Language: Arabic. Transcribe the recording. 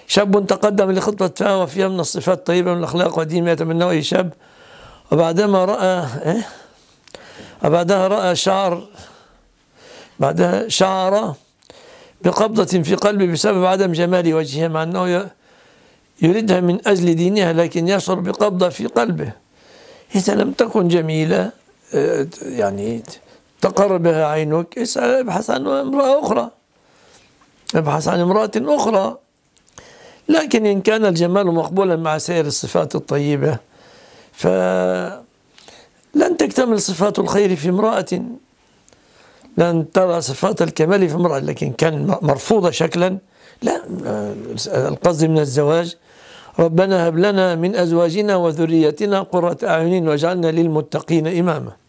شاب تقدم لخطبة فهو فيها من الصفات الطيبة من الأخلاق والدين ما يتمناه أي شاب، وبعدها شعر بقبضة في قلبه بسبب عدم جمال وجهها، مع أنه يريدها من أجل دينها، لكن يشعر بقبضة في قلبه. إذا لم تكن جميلة يعني تقر بها عينك، ابحث عن امرأة أخرى، ابحث عن امرأة أخرى. لكن إن كان الجمال مقبولا مع سائر الصفات الطيبة، فلن تكتمل صفات الخير في امرأة، لن ترى صفات الكمال في امرأة. لكن كان مرفوضة شكلا، لا، القصد من الزواج ربنا هب لنا من أزواجنا وذريتنا قرة أعين واجعلنا للمتقين إماما.